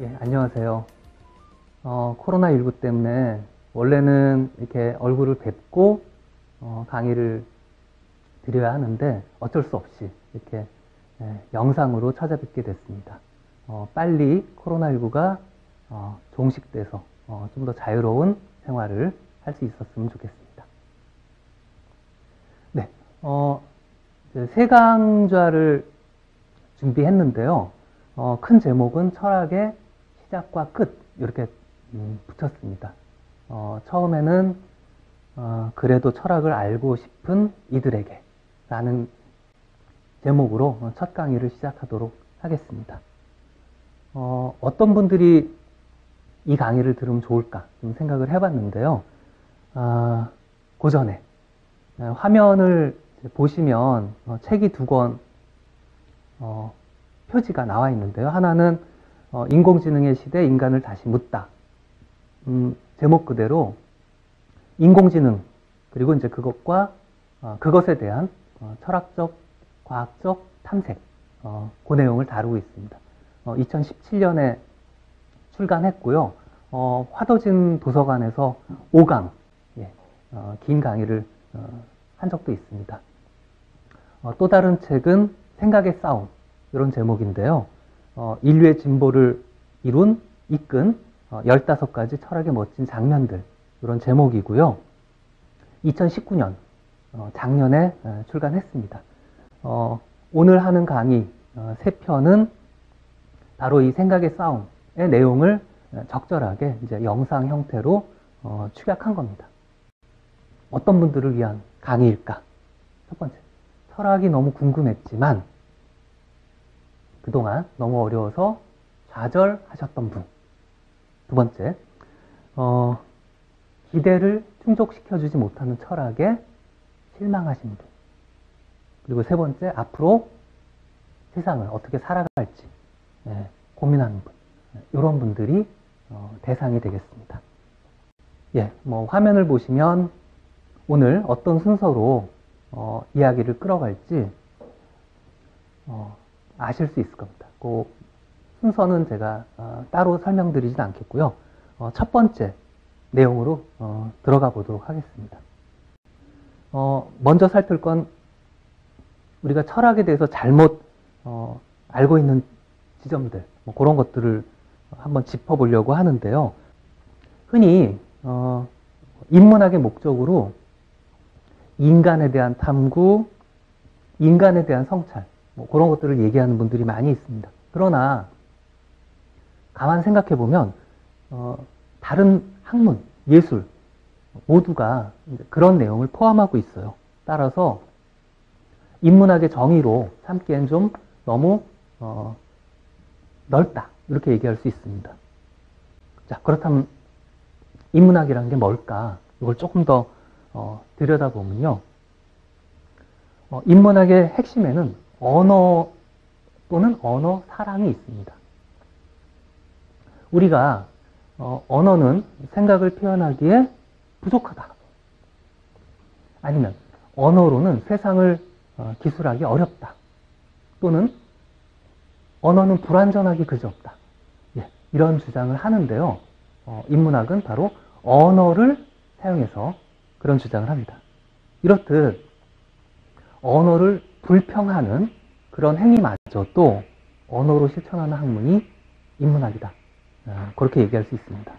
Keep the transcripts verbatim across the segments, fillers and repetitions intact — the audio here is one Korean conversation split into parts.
예, 안녕하세요. 어, 코로나십구 때문에 원래는 이렇게 얼굴을 뵙고 어, 강의를 드려야 하는데 어쩔 수 없이 이렇게 예, 영상으로 찾아뵙게 됐습니다. 어, 빨리 코로나십구가 어, 종식돼서 어, 좀 더 자유로운 생활을 할 수 있었으면 좋겠습니다. 네, 어, 세 강좌를 준비했는데요. 어, 큰 제목은 철학의 시작과 끝 이렇게 음, 붙였습니다. 어, 처음에는 어, 그래도 철학을 알고 싶은 이들에게 라는 제목으로 첫 강의를 시작하도록 하겠습니다. 어, 어떤 분들이 이 강의를 들으면 좋을까 좀 생각을 해봤는데요. 아, 그 전에 화면을 보시면 어, 책이 두 권 어, 표지가 나와 있는데요. 하나는 어, 인공지능의 시대 인간을 다시 묻다. 음, 제목 그대로 인공지능 그리고 이제 그것과 어, 그것에 대한 어, 철학적, 과학적 탐색 어, 그 내용을 다루고 있습니다. 어, 이천십칠 년에 출간했고요. 어, 화도진 도서관에서 오 강 예, 어, 긴 강의를 어, 한 적도 있습니다. 어, 또 다른 책은 생각의 싸움 이런 제목인데요. 어, 인류의 진보를 이룬, 이끈 어, 열다섯 가지 철학의 멋진 장면들 이런 제목이고요. 이천십구 년 어, 작년에 어, 출간했습니다. 어, 오늘 하는 강의 어, 세 편은 바로 이 생각의 싸움의 내용을 적절하게 이제 영상 형태로 어, 축약한 겁니다. 어떤 분들을 위한 강의일까? 첫 번째, 철학이 너무 궁금했지만 그동안 너무 어려워서 좌절하셨던 분. 두 번째, 어, 기대를 충족시켜주지 못하는 철학에 실망하신 분. 그리고 세 번째, 앞으로 세상을 어떻게 살아갈지 예, 고민하는 분. 이런 분들이 어, 대상이 되겠습니다. 예, 뭐 화면을 보시면 오늘 어떤 순서로 어, 이야기를 끌어갈지 어, 아실 수 있을 겁니다. 그 순서는 제가 어, 따로 설명드리진 않겠고요. 어, 첫 번째 내용으로 어, 들어가 보도록 하겠습니다. 어, 먼저 살필 건 우리가 철학에 대해서 잘못 어, 알고 있는 지점들 뭐 그런 것들을 한번 짚어보려고 하는데요. 흔히 어, 인문학의 목적으로 인간에 대한 탐구, 인간에 대한 성찰 뭐 그런 것들을 얘기하는 분들이 많이 있습니다. 그러나 가만 생각해 보면 어, 다른 학문, 예술 모두가 그런 내용을 포함하고 있어요. 따라서 인문학의 정의로 삼기엔 좀 너무 어, 넓다 이렇게 얘기할 수 있습니다. 자, 그렇다면 인문학이라는 게 뭘까? 이걸 조금 더 어, 들여다보면요. 어, 인문학의 핵심에는 언어 또는 언어 사랑이 있습니다. 우리가 어, 언어는 생각을 표현하기에 부족하다. 아니면 언어로는 세상을 어, 기술하기 어렵다. 또는 언어는 불완전하기 그지없다. 예, 이런 주장을 하는데요. 어, 인문학은 바로 언어를 사용해서 그런 주장을 합니다. 이렇듯 언어를 불평하는 그런 행위마저도 언어로 실천하는 학문이 인문학이다. 아, 그렇게 얘기할 수 있습니다.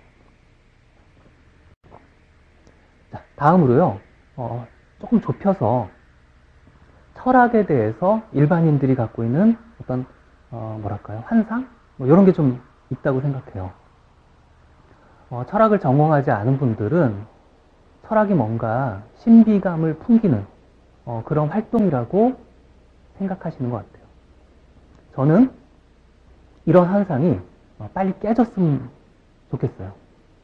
자, 다음으로요. 어, 조금 좁혀서 철학에 대해서 일반인들이 갖고 있는 어떤 어, 뭐랄까요? 환상? 뭐 이런 게 좀 있다고 생각해요. 어, 철학을 전공하지 않은 분들은 철학이 뭔가 신비감을 풍기는 어, 그런 활동이라고 생각하시는 것 같아요. 저는 이런 현상이 어, 빨리 깨졌으면 좋겠어요.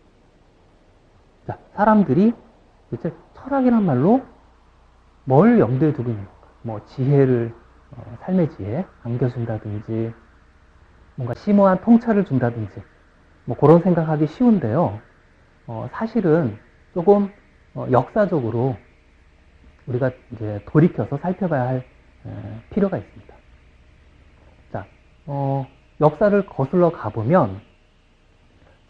자, 사람들이 도대체 철학이란 말로 뭘 염두에 두고 있는 건가? 뭐 지혜를 어, 삶의 지혜 안겨준다든지 뭔가 심오한 통찰을 준다든지 뭐 그런 생각하기 쉬운데요. 어, 사실은 조금 어, 역사적으로 우리가 이제 돌이켜서 살펴봐야 할 에, 필요가 있습니다. 자, 어, 역사를 거슬러 가보면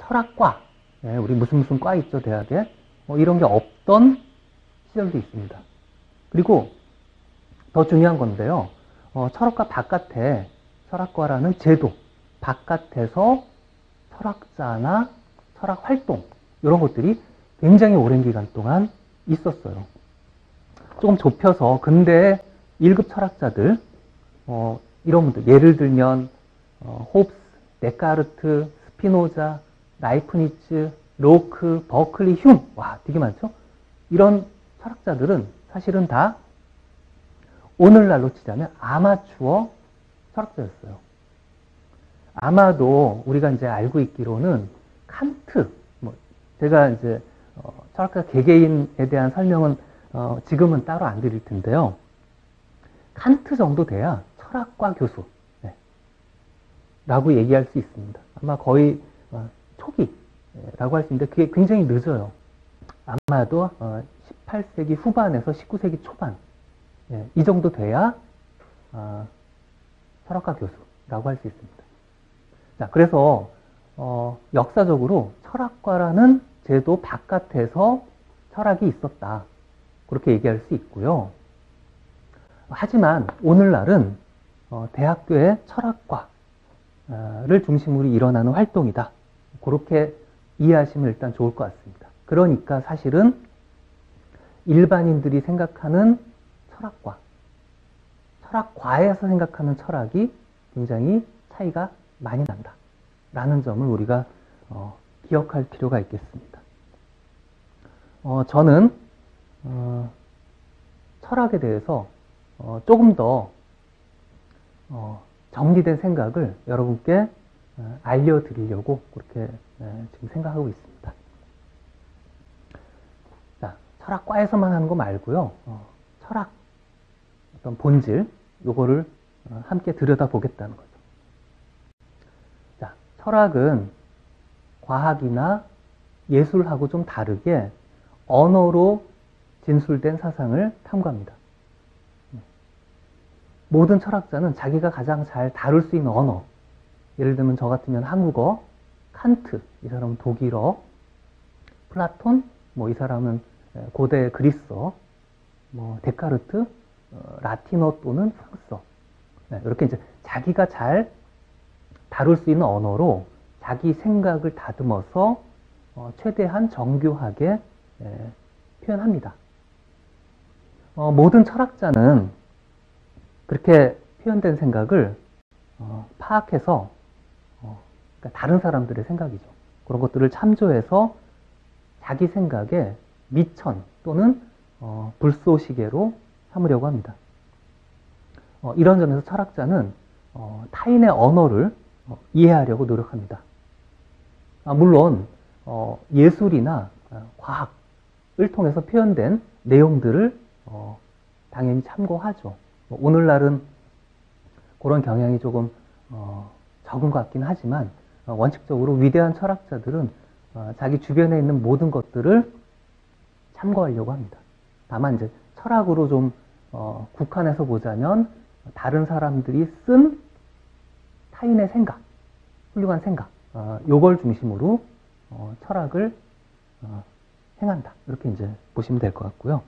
철학과, 예, 우리 무슨 무슨 과 있죠, 대학에. 뭐 이런 게 없던 시절도 있습니다. 그리고 더 중요한 건데요. 어, 철학과 바깥에 철학과라는 제도, 바깥에서 철학자나 철학 활동, 이런 것들이 굉장히 오랜 기간 동안 있었어요. 조금 좁혀서 근대 일 급 철학자들, 어, 이런 분들, 예를 들면 어, 홉스, 데카르트, 스피노자, 라이프니츠, 로크, 버클리, 흉, 와, 되게 많죠? 이런 철학자들은 사실은 다 오늘날로 치자면 아마추어 철학자였어요. 아마도 우리가 이제 알고 있기로는 칸트, 뭐 제가 이제 어, 철학자 개개인에 대한 설명은 어, 지금은 따로 안 드릴 텐데요. 칸트 정도 돼야 철학과 교수, 네, 라고 얘기할 수 있습니다. 아마 거의 어, 초기라고 할 수 있는데 그게 굉장히 늦어요. 아마도 어, 십팔 세기 후반에서 십구 세기 초반, 예, 이 정도 돼야 어, 철학과 교수라고 할 수 있습니다. 자, 그래서 어, 역사적으로 철학과라는 제도 바깥에서 철학이 있었다, 그렇게 얘기할 수 있고요. 하지만 오늘날은 어, 대학교의 철학과를 중심으로 일어나는 활동이다, 그렇게 이해하시면 일단 좋을 것 같습니다. 그러니까 사실은 일반인들이 생각하는 철학과, 철학과에서 생각하는 철학이 굉장히 차이가 많이 난다 라는 점을 우리가 어, 기억할 필요가 있겠습니다. 어, 저는 어, 철학에 대해서 어, 조금 더 어, 정리된 생각을 여러분께 어, 알려드리려고 그렇게 에, 지금 생각하고 있습니다. 자, 철학과에서만 하는 거 말고요. 어, 철학 어떤 본질, 요거를 어, 함께 들여다보겠다는 거죠. 자, 철학은 과학이나 예술하고 좀 다르게 언어로 진술된 사상을 탐구합니다. 모든 철학자는 자기가 가장 잘 다룰 수 있는 언어, 예를 들면 저 같으면 한국어, 칸트, 이 사람은 독일어, 플라톤, 뭐 이 사람은 고대 그리스어, 뭐 데카르트, 어, 라틴어 또는 프랑스어, 네, 이렇게 이제 자기가 잘 다룰 수 있는 언어로 자기 생각을 다듬어서 어, 최대한 정교하게 예, 표현합니다. 어, 모든 철학자는 그렇게 표현된 생각을 어, 파악해서 어, 그러니까 다른 사람들의 생각이죠. 그런 것들을 참조해서 자기 생각에 미천 또는 어, 불쏘시개로 삼으려고 합니다. 어, 이런 점에서 철학자는 어, 타인의 언어를 어, 이해하려고 노력합니다. 아, 물론 어, 예술이나 어, 과학을 통해서 표현된 내용들을 어, 당연히 참고하죠. 뭐 오늘날은 그런 경향이 조금 어, 적은 것 같긴 하지만 어, 원칙적으로 위대한 철학자들은 어, 자기 주변에 있는 모든 것들을 참고하려고 합니다. 다만 이제 철학으로 좀 어, 국한해서 보자면 다른 사람들이 쓴 타인의 생각, 훌륭한 생각, 어, 요걸 중심으로 어, 철학을 어, 행한다, 이렇게 이제 보시면 될 것 같고요.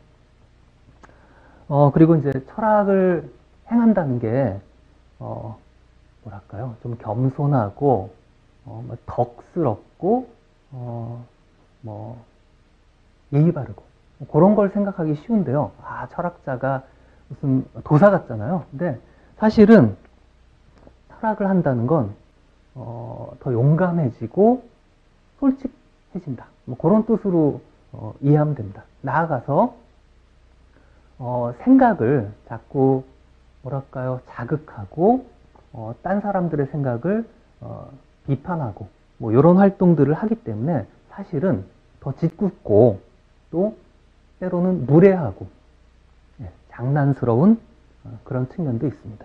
어, 그리고 이제 철학을 행한다는 게 어, 뭐랄까요, 좀 겸손하고 어, 뭐 덕스럽고 어, 뭐 예의 바르고 뭐 그런 걸 생각하기 쉬운데요. 아, 철학자가 무슨 도사 같잖아요. 근데 사실은 철학을 한다는 건 어, 더 용감해지고 솔직해진다, 뭐 그런 뜻으로 어, 이해하면 됩니다. 나아가서 어, 생각을 자꾸 뭐랄까요, 자극하고 어, 딴 사람들의 생각을 어, 비판하고 뭐 이런 활동들을 하기 때문에 사실은 더 짓궂고 또 때로는 무례하고 예, 장난스러운 어, 그런 측면도 있습니다.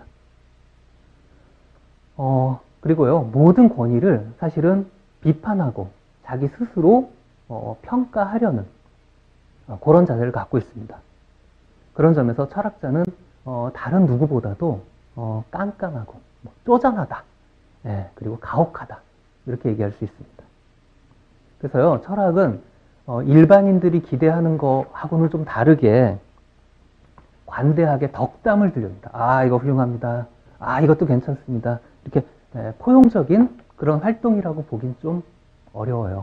어, 그리고요, 모든 권위를 사실은 비판하고 자기 스스로 어, 평가하려는 어, 그런 자세를 갖고 있습니다. 그런 점에서 철학자는 어, 다른 누구보다도 어, 깐깐하고 뭐, 쪼잔하다, 예, 그리고 가혹하다, 이렇게 얘기할 수 있습니다. 그래서요, 철학은 어, 일반인들이 기대하는 거하고는 좀 다르게 관대하게 덕담을 들려줍니다. 아, 이거 훌륭합니다. 아, 이것도 괜찮습니다. 이렇게 에, 포용적인 그런 활동이라고 보긴 좀 어려워요.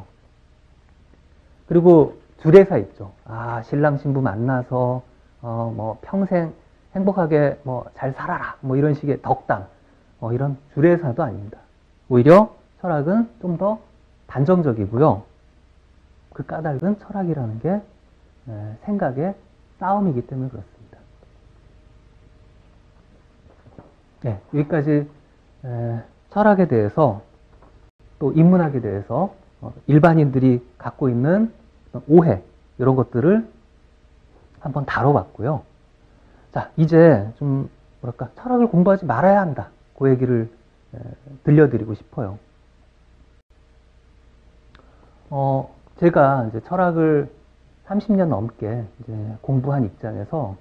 그리고 주례사 있죠. 아, 신랑 신부 만나서 어, 뭐 평생 행복하게 뭐 잘 살아라. 뭐 이런 식의 덕담. 어, 이런 주례사도 아닙니다. 오히려 철학은 좀 더 단정적이고요. 그 까닭은 철학이라는 게 에, 생각의 싸움이기 때문에 그렇습니다. 네, 여기까지 에, 철학에 대해서 또 인문학에 대해서 어, 일반인들이 갖고 있는 오해 이런 것들을 한번 다뤄봤고요. 자, 이제 좀 뭐랄까 철학을 공부하지 말아야 한다. 그 얘기를 에, 들려드리고 싶어요. 어, 제가 이제 철학을 삼십 년 넘게 이제 공부한 입장에서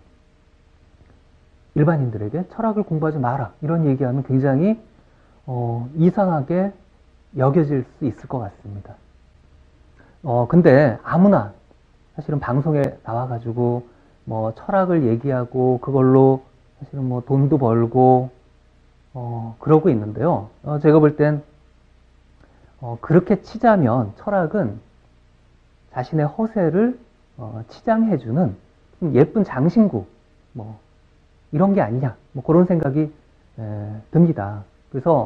일반인들에게 철학을 공부하지 마라 이런 얘기하면 굉장히 어, 이상하게 여겨질 수 있을 것 같습니다. 어, 근데 아무나 사실은 방송에 나와가지고 뭐 철학을 얘기하고 그걸로 사실은 뭐 돈도 벌고 어, 그러고 있는데요. 어, 제가 볼 땐 어, 그렇게 치자면 철학은 자신의 허세를 어, 치장해주는 예쁜 장신구 뭐 이런 게 아니냐 뭐 그런 생각이 에, 듭니다. 그래서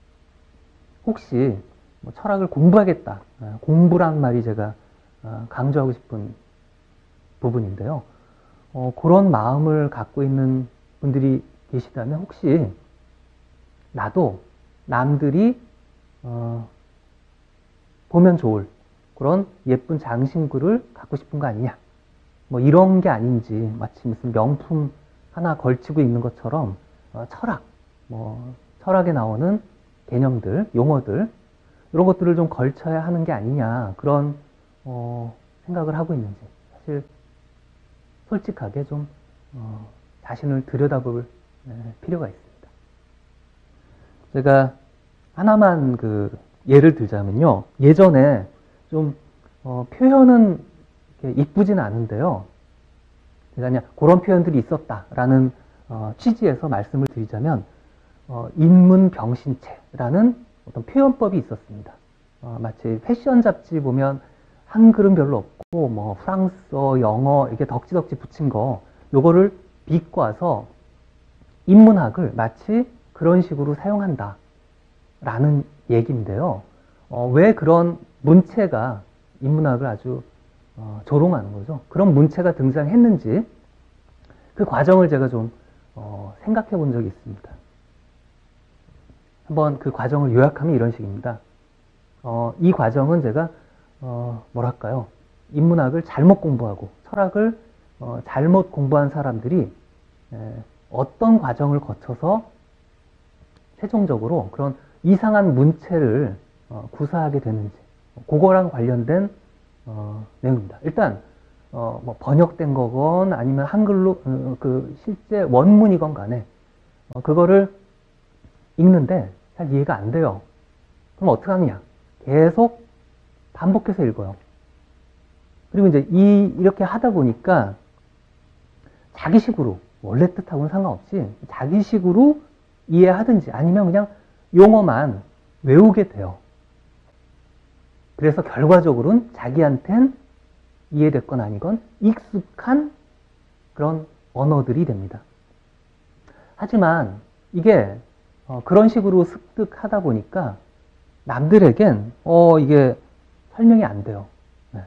혹시 뭐 철학을 공부하겠다 에, 공부란 말이 제가 어, 강조하고 싶은 부분인데요. 어, 그런 마음을 갖고 있는 분들이 계시다면 혹시 나도 남들이 어, 보면 좋을 그런 예쁜 장신구를 갖고 싶은 거 아니냐 뭐 이런 게 아닌지 마치 무슨 명품 하나 걸치고 있는 것처럼 어, 철학 뭐 철학에 나오는 개념들 용어들 이런 것들을 좀 걸쳐야 하는 게 아니냐 그런 어, 생각을 하고 있는지 사실 솔직하게 좀 어, 자신을 들여다볼 에, 필요가 있습니다. 제가 하나만 그 예를 들자면요. 예전에 좀 어, 표현은 이쁘진 않은데요. 제가 그냥 그런 표현들이 있었다라는 어, 취지에서 말씀을 드리자면 어, 인문병신체라는 어떤 표현법이 있었습니다. 어, 마치 패션 잡지 보면 한글은 별로 없고 뭐 프랑스어, 영어 이렇게 덕지덕지 붙인 거 요거를 비꼬아서 인문학을 마치 그런 식으로 사용한다 라는 얘기인데요. 어, 왜 그런 문체가 인문학을 아주 어, 조롱하는 거죠. 그런 문체가 등장했는지 그 과정을 제가 좀 어, 생각해 본 적이 있습니다. 한번 그 과정을 요약하면 이런 식입니다. 어, 이 과정은 제가 어, 뭐랄까요? 인문학을 잘못 공부하고 철학을 어, 잘못 공부한 사람들이 에, 어떤 과정을 거쳐서 최종적으로 그런 이상한 문체를 어, 구사하게 되는지 그거랑 관련된 어, 내용입니다. 일단 어, 뭐 번역된 거건 아니면 한글로 어, 그 실제 원문이건 간에 어, 그거를 읽는데 잘 이해가 안 돼요. 그럼 어떻게 하느냐? 계속 반복해서 읽어요. 그리고 이제 이 이렇게 하다 보니까 자기식으로 원래 뜻하고는 상관없이 자기식으로 이해하든지 아니면 그냥 용어만 외우게 돼요. 그래서 결과적으로는 자기한텐 이해됐건 아니건 익숙한 그런 언어들이 됩니다. 하지만 이게 어, 그런 식으로 습득하다 보니까 남들에겐 어, 이게 설명이 안 돼요. 네.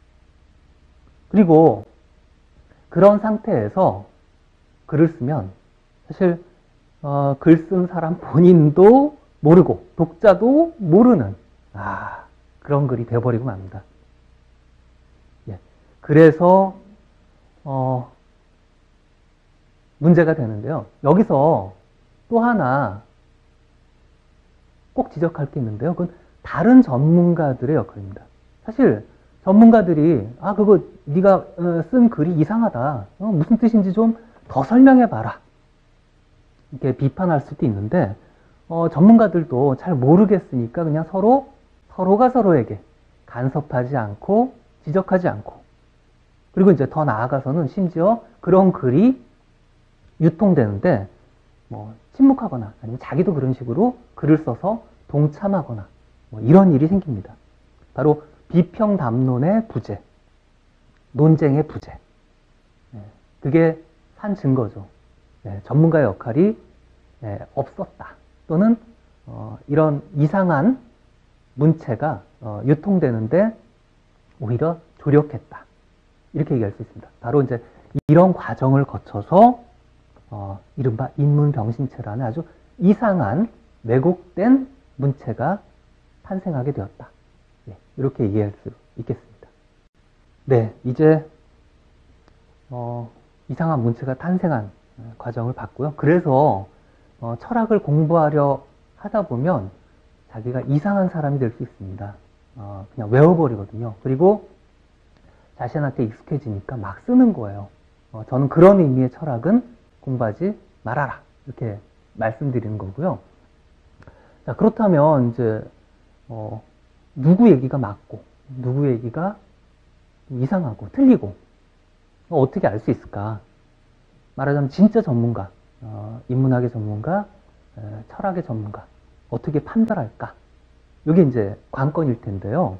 그리고 그런 상태에서 글을 쓰면 사실 어, 글 쓴 사람 본인도 모르고 독자도 모르는 아, 그런 글이 되어버리고 맙니다. 예. 그래서 어, 문제가 되는데요. 여기서 또 하나 꼭 지적할 게 있는데요. 그건 다른 전문가들의 역할입니다. 사실 전문가들이 아 그거 네가 쓴 글이 이상하다. 어, 무슨 뜻인지 좀 더 설명해봐라. 이렇게 비판할 수도 있는데 어, 전문가들도 잘 모르겠으니까 그냥 서로 서로가 서로에게 간섭하지 않고 지적하지 않고, 그리고 이제 더 나아가서는 심지어 그런 글이 유통되는데 뭐 침묵하거나 아니면 자기도 그런 식으로 글을 써서 동참하거나 뭐 이런 일이 생깁니다. 바로 비평담론의 부재, 논쟁의 부재. 그게 한 증거죠. 전문가의 역할이 없었다. 또는 어, 이런 이상한 문체가 어, 유통되는데 오히려 조력했다. 이렇게 얘기할 수 있습니다. 바로 이제 이런 과정을 거쳐서 어, 이른바 인문병신체라는 아주 이상한 왜곡된 문체가 탄생하게 되었다. 네, 이렇게 이해할 수 있겠습니다. 네, 이제 어, 이상한 문체가 탄생한 과정을 봤고요. 그래서 어, 철학을 공부하려 하다 보면 자기가 이상한 사람이 될 수 있습니다. 어, 그냥 외워버리거든요. 그리고 자신한테 익숙해지니까 막 쓰는 거예요. 어, 저는 그런 의미의 철학은 공부하지 말아라. 이렇게 말씀드리는 거고요. 자, 그렇다면 이제 어, 누구 얘기가 맞고 누구 얘기가 이상하고 틀리고 어, 어떻게 알 수 있을까? 말하자면 진짜 전문가, 어, 인문학의 전문가, 에, 철학의 전문가 어떻게 판별할까? 이게 이제 관건일 텐데요.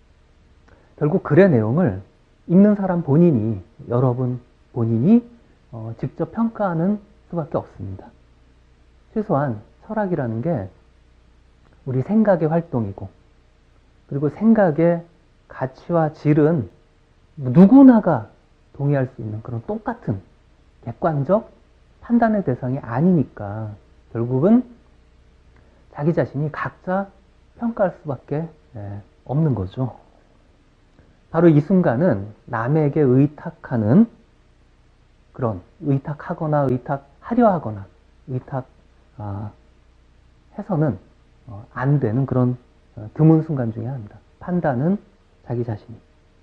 결국 글의 내용을 읽는 사람 본인이, 여러분 본인이 어, 직접 평가하는 수밖에 없습니다. 최소한 철학이라는 게 우리 생각의 활동이고, 그리고 생각의 가치와 질은 누구나가 동의할 수 있는 그런 똑같은 객관적 판단의 대상이 아니니까 결국은 자기 자신이 각자 평가할 수밖에 없는 거죠. 바로 이 순간은 남에게 의탁하는 그런 의탁하거나 의탁하려 하거나 의탁 아, 해서는 어, 안 되는 그런 어, 드문 순간 중에 하나입니다. 판단은 자기 자신이.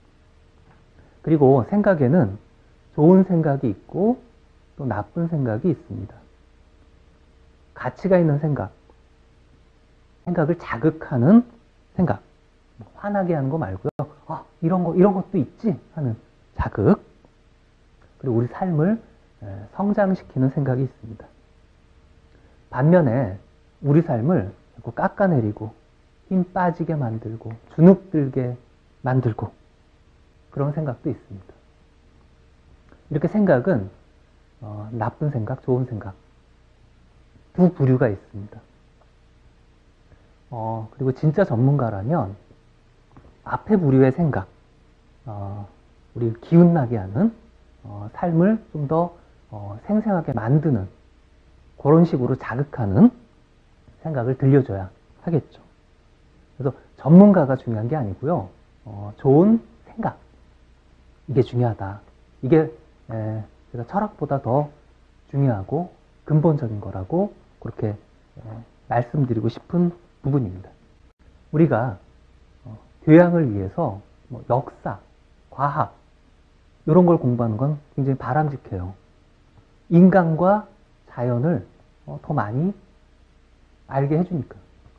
그리고 생각에는 좋은 생각이 있고 또 나쁜 생각이 있습니다. 가치가 있는 생각, 생각을 자극하는 생각, 화나게 하는 거 말고요. 아, 이런 거, 이런 것도 있지 하는 자극. 그리고 우리 삶을 성장시키는 생각이 있습니다. 반면에 우리 삶을 자꾸 깎아내리고 힘 빠지게 만들고 주눅들게 만들고 그런 생각도 있습니다. 이렇게 생각은 어, 나쁜 생각, 좋은 생각 두 부류가 있습니다. 어, 그리고 진짜 전문가라면 앞에 부류의 생각, 어, 우리 기운나게 하는 어, 삶을 좀 더 어, 생생하게 만드는 그런 식으로 자극하는 생각을 들려줘야 하겠죠. 그래서 전문가가 중요한 게 아니고요. 어, 좋은 생각, 이게 중요하다. 이게 에, 제가 철학보다 더 중요하고 근본적인 거라고 그렇게 에, 말씀드리고 싶은 부분입니다. 우리가 어, 교양을 위해서 뭐 역사, 과학 이런 걸 공부하는 건 굉장히 바람직해요. 인간과 자연을 어, 더 많이 알게 해주니까.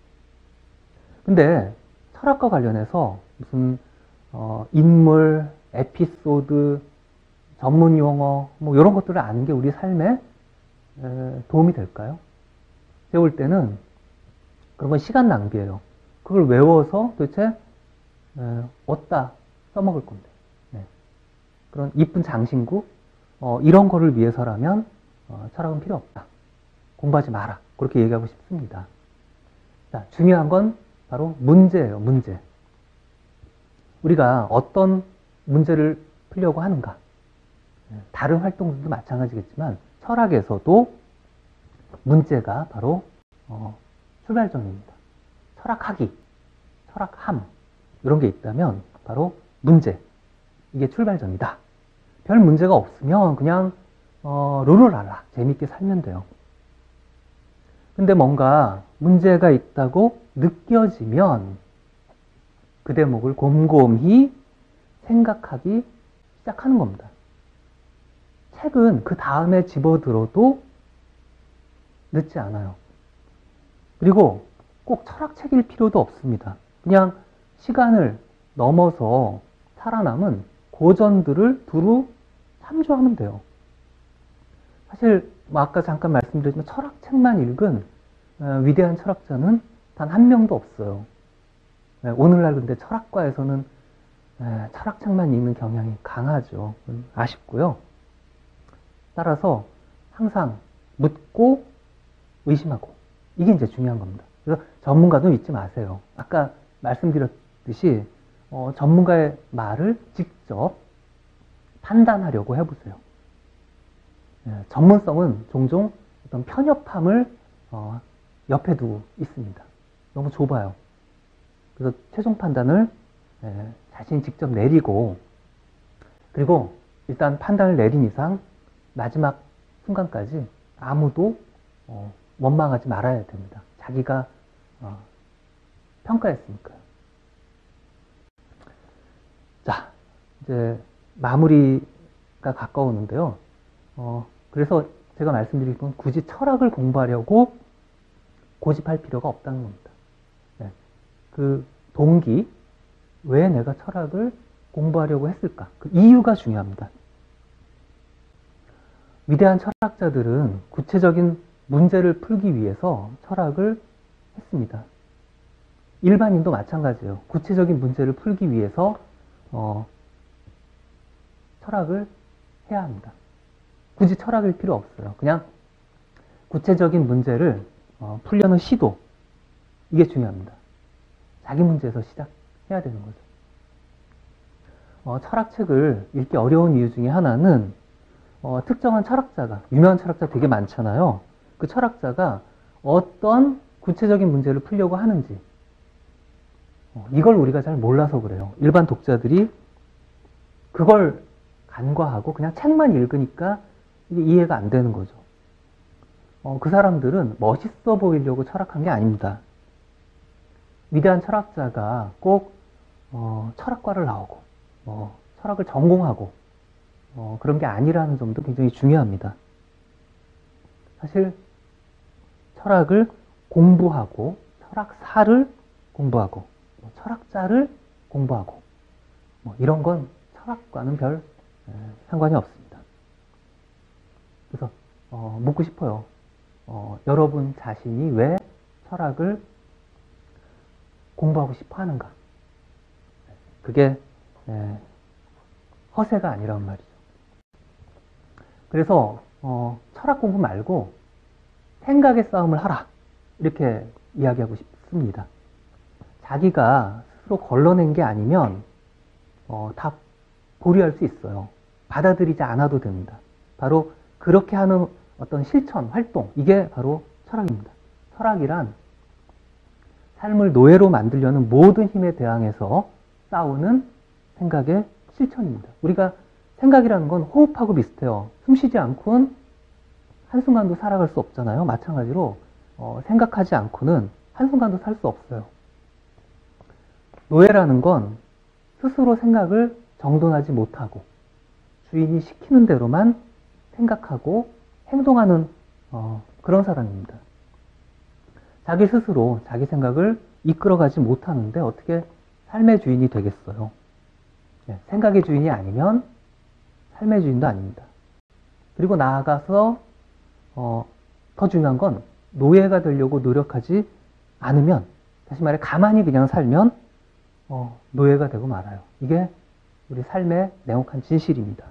근데 철학과 관련해서 무슨 어, 인물, 에피소드, 전문 용어 뭐 이런 것들을 아는 게 우리 삶에 에, 도움이 될까요? 제가 볼 때는 그런 건 시간 낭비예요. 그걸 외워서 도대체 에, 어디다 써먹을 건데. 네. 그런 이쁜 장신구 어, 이런 거를 위해서라면 어, 철학은 필요 없다. 공부하지 마라. 그렇게 얘기하고 싶습니다. 자, 중요한 건 바로 문제예요. 문제. 우리가 어떤 문제를 풀려고 하는가. 다른 활동들도 마찬가지겠지만 철학에서도 문제가 바로 어, 출발점입니다. 철학하기, 철학함 이런 게 있다면 바로 문제. 이게 출발점이다. 별 문제가 없으면 그냥 어, 룰루랄라 재밌게 살면 돼요. 근데 뭔가 문제가 있다고 느껴지면 그 대목을 곰곰이 생각하기 시작하는 겁니다. 책은 그 다음에 집어들어도 늦지 않아요. 그리고 꼭 철학책일 필요도 없습니다. 그냥 시간을 넘어서 살아남은 고전들을 두루 참조하면 돼요. 사실 뭐 아까 잠깐 말씀드렸지만 철학책만 읽은 위대한 철학자는 단 한 명도 없어요. 오늘날 근데 철학과에서는 철학책만 읽는 경향이 강하죠. 아쉽고요. 따라서 항상 묻고 의심하고, 이게 이제 중요한 겁니다. 그래서 전문가도 믿지 마세요. 아까 말씀드렸듯이 어, 전문가의 말을 직접 판단하려고 해보세요. 예, 전문성은 종종 어떤 편협함을 어, 옆에 두고 있습니다. 너무 좁아요. 그래서 최종 판단을 예, 자신이 직접 내리고, 그리고 일단 판단을 내린 이상 마지막 순간까지 아무도 어, 원망하지 말아야 됩니다. 자기가 어, 평가했으니까요. 자, 이제 마무리가 가까우는데요. 어, 그래서 제가 말씀드린 건 굳이 철학을 공부하려고 고집할 필요가 없다는 겁니다. 네. 그 동기, 왜 내가 철학을 공부하려고 했을까? 그 이유가 중요합니다. 위대한 철학자들은 구체적인 문제를 풀기 위해서 철학을 했습니다. 일반인도 마찬가지예요. 구체적인 문제를 풀기 위해서 어, 철학을 해야 합니다. 굳이 철학일 필요 없어요. 그냥 구체적인 문제를 어, 풀려는 시도, 이게 중요합니다. 자기 문제에서 시작해야 되는 거죠. 어, 철학책을 읽기 어려운 이유 중에 하나는 어, 특정한 철학자가, 유명한 철학자 되게 많잖아요. 그 철학자가 어떤 구체적인 문제를 풀려고 하는지 어, 이걸 우리가 잘 몰라서 그래요. 일반 독자들이 그걸 간과하고 그냥 책만 읽으니까 이게 이해가 안 되는 거죠. 어, 그 사람들은 멋있어 보이려고 철학한 게 아닙니다. 위대한 철학자가 꼭 어, 철학과를 나오고 어, 철학을 전공하고 어, 그런 게 아니라는 점도 굉장히 중요합니다. 사실 철학을 공부하고 철학사를 공부하고 뭐 철학자를 공부하고 뭐 이런 건 철학과는 별 에, 상관이 없습니다. 그래서 어, 묻고 싶어요. 어, 여러분 자신이 왜 철학을 공부하고 싶어 하는가? 그게 에, 허세가 아니란 말이죠. 그래서 어, 철학 공부 말고 생각의 싸움을 하라, 이렇게 이야기하고 싶습니다. 자기가 스스로 걸러낸 게 아니면 어, 다 보류할 수 있어요. 받아들이지 않아도 됩니다. 바로 그렇게 하는 어떤 실천, 활동, 이게 바로 철학입니다. 철학이란 삶을 노예로 만들려는 모든 힘에 대항해서 싸우는 생각의 실천입니다. 우리가 생각이라는 건 호흡하고 비슷해요. 숨 쉬지 않고는 한순간도 살아갈 수 없잖아요. 마찬가지로 어, 생각하지 않고는 한순간도 살 수 없어요. 노예라는 건 스스로 생각을 정돈하지 못하고 주인이 시키는 대로만 생각하고 행동하는 어, 그런 사람입니다. 자기 스스로 자기 생각을 이끌어가지 못하는데 어떻게 삶의 주인이 되겠어요? 네, 생각의 주인이 아니면 삶의 주인도 아닙니다. 그리고 나아가서 어, 더 중요한 건 노예가 되려고 노력하지 않으면, 다시 말해 가만히 그냥 살면 어, 노예가 되고 말아요. 이게 우리 삶의 냉혹한 진실입니다.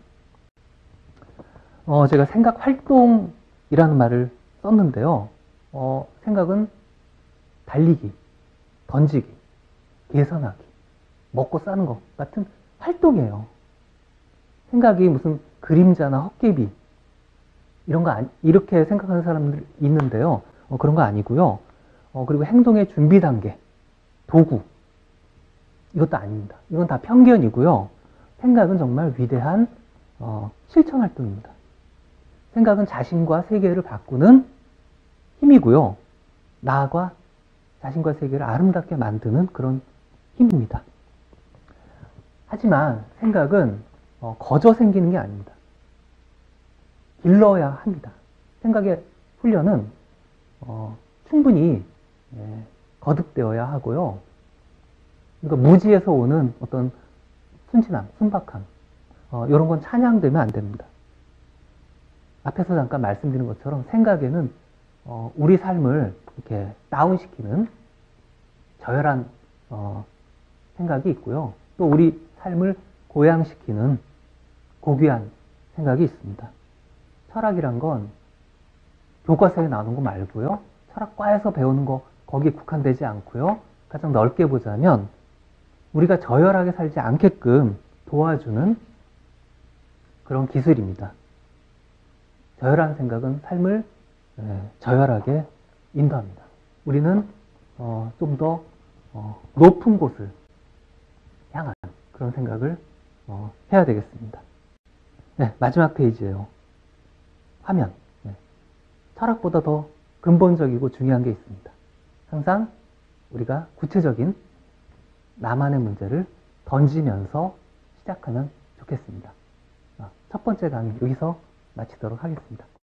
어, 제가 생각 활동이라는 말을 썼는데요. 어, 생각은 달리기, 던지기, 계산하기, 먹고 사는 것 같은 활동이에요. 생각이 무슨 그림자나 헛개비 이런 거 아니, 이렇게 생각하는 사람들 있는데요. 어, 그런 거 아니고요. 어, 그리고 행동의 준비 단계, 도구, 이것도 아닙니다. 이건 다 편견이고요. 생각은 정말 위대한 어, 실천 활동입니다. 생각은 자신과 세계를 바꾸는 힘이고요. 나와 자신과 세계를 아름답게 만드는 그런 힘입니다. 하지만 생각은 어, 거저 생기는 게 아닙니다. 길러야 합니다. 생각의 훈련은 어, 충분히 예, 거듭되어야 하고요. 그러니까 무지에서 오는 어떤 순진함, 순박함, 어, 이런 건 찬양되면 안 됩니다. 앞에서 잠깐 말씀드린 것처럼 생각에는 어, 우리 삶을 이렇게 다운시키는 저열한 어, 생각이 있고요. 또 우리 삶을 고양시키는 고귀한 생각이 있습니다. 철학이란 건 교과서에 나오는 거 말고요. 철학과에서 배우는 거 거기에 국한되지 않고요. 가장 넓게 보자면 우리가 저열하게 살지 않게끔 도와주는 그런 기술입니다. 저열한 생각은 삶을 네, 저열하게 인도합니다. 우리는 어, 좀 더 어, 높은 곳을 향한 그런 생각을 어, 해야 되겠습니다. 네, 마지막 페이지예요. 화면. 네. 철학보다 더 근본적이고 중요한 게 있습니다. 항상 우리가 구체적인 나만의 문제를 던지면서 시작하면 좋겠습니다. 첫 번째 강의 여기서 마치도록 하겠습니다.